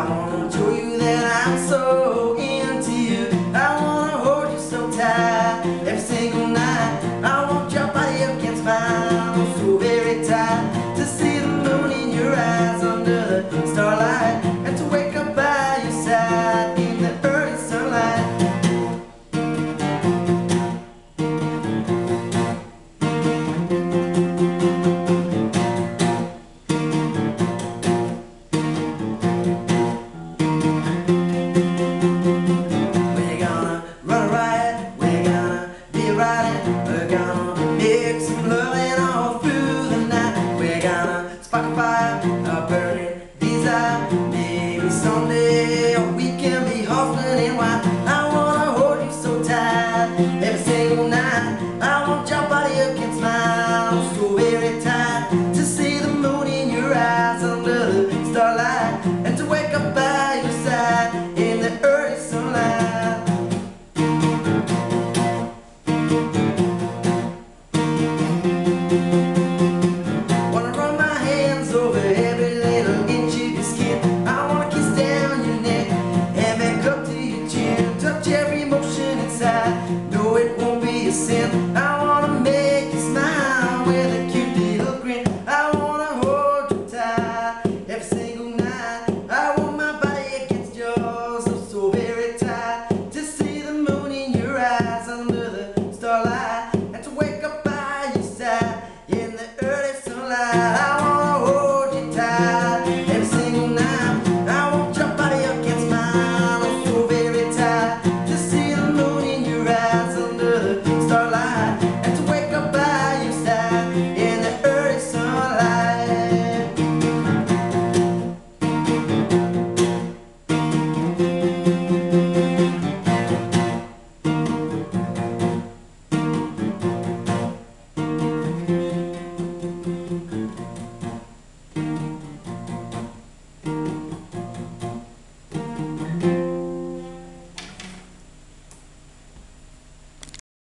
I wanna show you that I'm so into you. I wanna hold you so tight every single night. I want your body against mine. I'm so very tired to see the moon in your eyes under the starlight, and to wake up by your side in the early sunlight. We're gonna run a riot, we're gonna be riding, we're gonna make some loving all through the night. We're gonna spark a fire, a burning desire. Maybe someday we